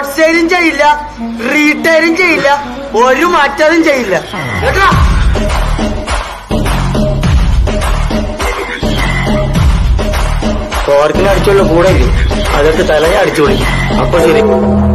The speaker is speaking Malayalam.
ഹോൾസെയിലും ചെയ്യില്ല, റീറ്റെയിലും ചെയ്യില്ല, ഒരു മാറ്റവും ചെയ്യില്ല കേട്ടോ. കോർക്കിന് അടിച്ചുള്ള കൂടെ അതൊക്കെ തലയെ അടിച്ചുപൊളി. അപ്പൊ ശരി.